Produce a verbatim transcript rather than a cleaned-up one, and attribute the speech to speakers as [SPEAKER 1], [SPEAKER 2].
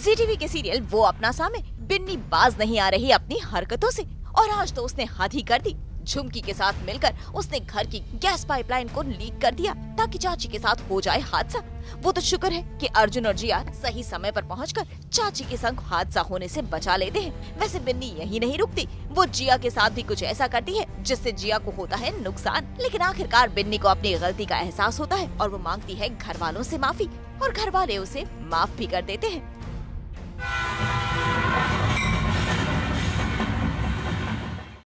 [SPEAKER 1] जी TV के serial वो अपना सामे बिन्नी बाज नहीं आ रही अपनी हरकतों से, और आज तो उसने हद ही कर दी। झुमकी के साथ मिलकर उसने घर की गैस पाइपलाइन को लीक कर दिया ताकि चाची के साथ हो जाए हादसा। वो तो शुक्र है कि अर्जुन और जिया सही समय पर पहुंचकर चाची के संग हादसा होने से बचा लेते हैं। वैसे बिन्नी यही नहीं रुकती, वो जिया के साथ भी कुछ ऐसा करती है जिससे जिया को होता है नुकसान। लेकिन आखिरकार बिन्नी को अपनी गलती का एहसास होता है और वो मांगती है घर वालों से माफी, और घर वाले उसे माफ भी कर देते हैं।